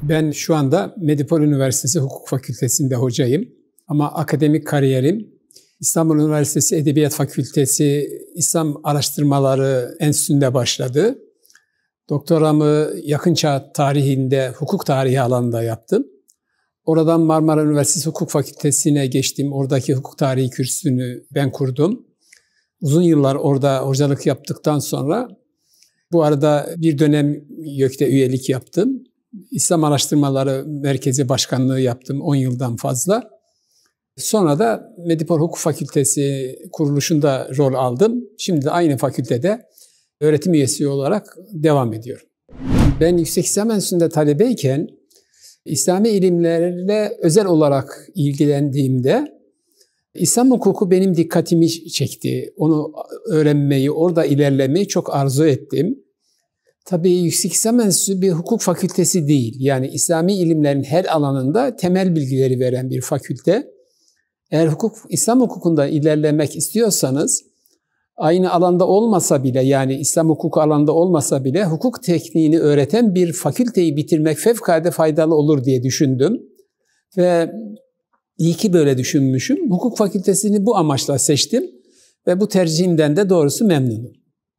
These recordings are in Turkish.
Ben şu anda Medipol Üniversitesi Hukuk Fakültesi'nde hocayım. Ama akademik kariyerim İstanbul Üniversitesi Edebiyat Fakültesi İslam Araştırmaları Enstitüsü'nde başladı. Doktoramı yakın çağ tarihinde hukuk tarihi alanında yaptım. Oradan Marmara Üniversitesi Hukuk Fakültesi'ne geçtim. Oradaki hukuk tarihi kürsüsünü ben kurdum. Uzun yıllar orada hocalık yaptıktan sonra bu arada bir dönem YÖK'te üyelik yaptım. İslam Araştırmaları Merkezi Başkanlığı yaptım 10 yıldan fazla. Sonra da Medipol Hukuk Fakültesi kuruluşunda rol aldım. Şimdi de aynı fakültede öğretim üyesi olarak devam ediyorum. Ben yüksek lisans enstitüsünde talebeyken İslami ilimlerle özel olarak ilgilendiğimde İslam hukuku benim dikkatimi çekti. Onu öğrenmeyi, orada ilerlemeyi çok arzu ettim. Tabii yüksek lisans enstitüsü bir hukuk fakültesi değil. Yani İslami ilimlerin her alanında temel bilgileri veren bir fakülte. Eğer İslam hukukunda ilerlemek istiyorsanız aynı alanda olmasa bile, yani İslam hukuku alanında olmasa bile hukuk tekniğini öğreten bir fakülteyi bitirmek fevkalade faydalı olur diye düşündüm. Ve iyi ki böyle düşünmüşüm. Hukuk fakültesini bu amaçla seçtim ve bu tercihimden de doğrusu memnunum.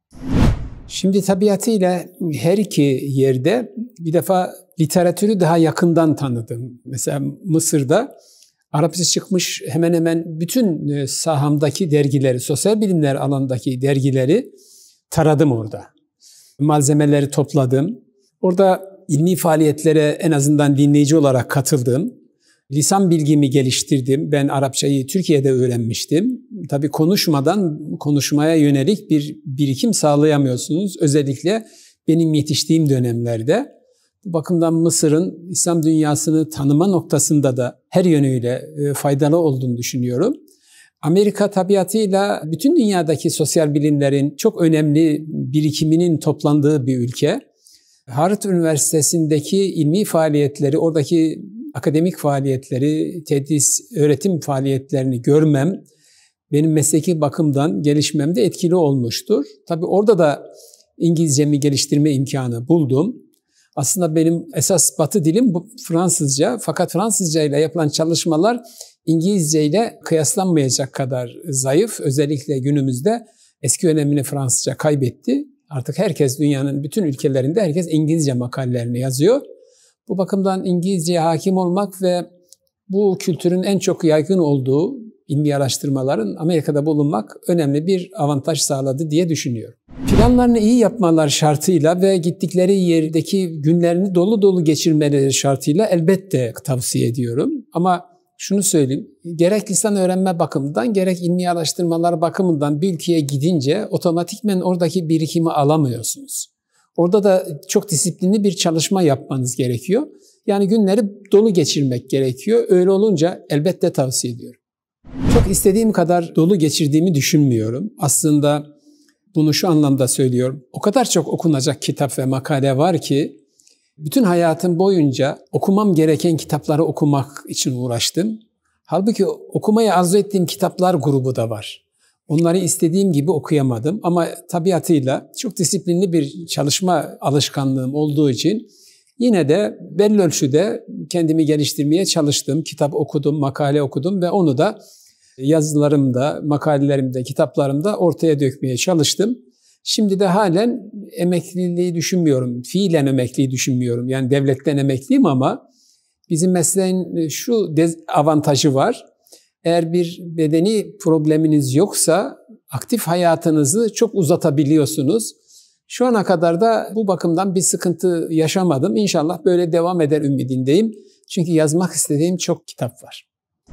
Şimdi tabiatıyla her iki yerde bir defa literatürü daha yakından tanıdım. Mesela Mısır'da Arapça çıkmış hemen hemen bütün sahamdaki dergileri, sosyal bilimler alanındaki dergileri taradım orada. Malzemeleri topladım. Orada ilmi faaliyetlere en azından dinleyici olarak katıldım. Lisan bilgimi geliştirdim. Ben Arapçayı Türkiye'de öğrenmiştim. Tabii konuşmadan konuşmaya yönelik bir birikim sağlayamıyorsunuz. Özellikle benim yetiştiğim dönemlerde. Bu bakımdan Mısır'ın İslam dünyasını tanıma noktasında da her yönüyle faydalı olduğunu düşünüyorum. Amerika tabiatıyla bütün dünyadaki sosyal bilimlerin çok önemli birikiminin toplandığı bir ülke. Harvard Üniversitesi'ndeki ilmi faaliyetleri, oradaki akademik faaliyetleri, tedris, öğretim faaliyetlerini görmem, benim mesleki bakımdan gelişmemde etkili olmuştur. Tabii orada da İngilizcemi geliştirme imkanı buldum. Aslında benim esas Batı dilim Fransızca, fakat Fransızca ile yapılan çalışmalar İngilizce ile kıyaslanmayacak kadar zayıf. Özellikle günümüzde eski önemini Fransızca kaybetti. Artık herkes, dünyanın bütün ülkelerinde herkes İngilizce makalelerini yazıyor. Bu bakımdan İngilizceye hakim olmak ve bu kültürün en çok yaygın olduğu ilmi araştırmaların Amerika'da bulunmak önemli bir avantaj sağladı diye düşünüyorum. Planlarını iyi yapmalar şartıyla ve gittikleri yerdeki günlerini dolu dolu geçirmeleri şartıyla elbette tavsiye ediyorum. Ama şunu söyleyeyim, gerek lisan öğrenme bakımından gerek ilmi araştırmalar bakımından bir ülkeye gidince otomatikmen oradaki birikimi alamıyorsunuz. Orada da çok disiplinli bir çalışma yapmanız gerekiyor. Yani günleri dolu geçirmek gerekiyor. Öyle olunca elbette tavsiye ediyorum. Çok istediğim kadar dolu geçirdiğimi düşünmüyorum. Aslında bunu şu anlamda söylüyorum. O kadar çok okunacak kitap ve makale var ki bütün hayatım boyunca okumam gereken kitapları okumak için uğraştım. Halbuki okumayı arzu ettiğim kitaplar grubu da var. Onları istediğim gibi okuyamadım ama tabiatıyla çok disiplinli bir çalışma alışkanlığım olduğu için yine de belli ölçüde kendimi geliştirmeye çalıştım. Kitap okudum, makale okudum ve onu da yazılarımda, makalelerimde, kitaplarımda ortaya dökmeye çalıştım. Şimdi de halen emekliliği düşünmüyorum, fiilen emekliliği düşünmüyorum. Yani devletten emekliyim ama bizim mesleğin şu avantajı var. Eğer bir bedeni probleminiz yoksa aktif hayatınızı çok uzatabiliyorsunuz. Şu ana kadar da bu bakımdan bir sıkıntı yaşamadım. İnşallah böyle devam eder ümidindeyim. Çünkü yazmak istediğim çok kitap var.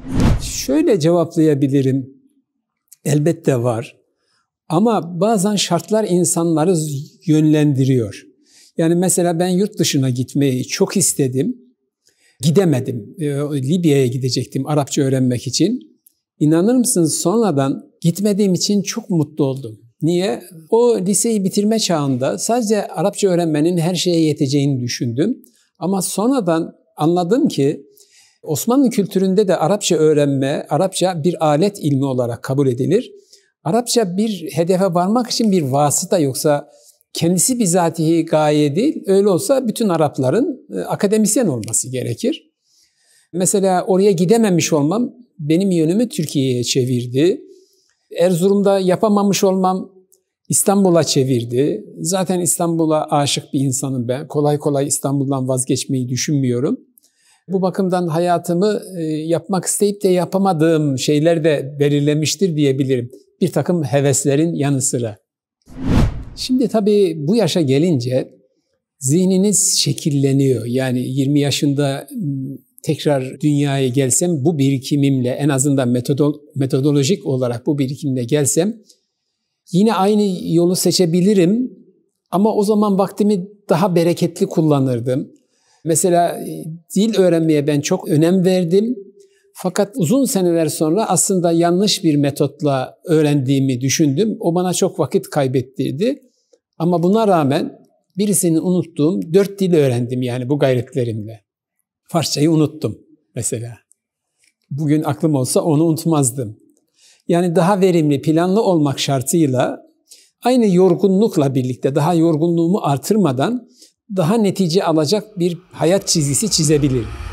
Şöyle cevaplayabilirim. Elbette var. Ama bazen şartlar insanları yönlendiriyor. Yani mesela ben yurt dışına gitmeyi çok istedim. Gidemedim. Libya'ya gidecektim Arapça öğrenmek için. İnanır mısınız, sonradan gitmediğim için çok mutlu oldum. Niye? O liseyi bitirme çağında sadece Arapça öğrenmenin her şeye yeteceğini düşündüm. Ama sonradan anladım ki Osmanlı kültüründe de Arapça öğrenme, Arapça bir alet ilmi olarak kabul edilir. Arapça bir hedefe varmak için bir vasıta, yoksa kendisi bizatihi gaye değil. Öyle olsa bütün Arapların akademisyen olması gerekir. Mesela oraya gidememiş olmam benim yönümü Türkiye'ye çevirdi. Erzurum'da yapamamış olmam İstanbul'a çevirdi. Zaten İstanbul'a aşık bir insanım ben. Kolay kolay İstanbul'dan vazgeçmeyi düşünmüyorum. Bu bakımdan hayatımı yapmak isteyip de yapamadığım şeyler de belirlemiştir diyebilirim. Bir takım heveslerin yanı sıra. Şimdi tabii bu yaşa gelince zihniniz şekilleniyor. Yani 20 yaşında tekrar dünyaya gelsem bu birikimimle, en azından metodolojik olarak bu birikimle gelsem yine aynı yolu seçebilirim ama o zaman vaktimi daha bereketli kullanırdım. Mesela dil öğrenmeye ben çok önem verdim. Fakat uzun seneler sonra aslında yanlış bir metotla öğrendiğimi düşündüm. O bana çok vakit kaybettirdi. Ama buna rağmen birisini unuttuğum 4 dil öğrendim yani bu gayretlerimle. Farsçayı unuttum mesela. Bugün aklım olsa onu unutmazdım. Yani daha verimli, planlı olmak şartıyla aynı yorgunlukla birlikte daha yorgunluğumu artırmadan daha netice alacak bir hayat çizgisi çizebilirim.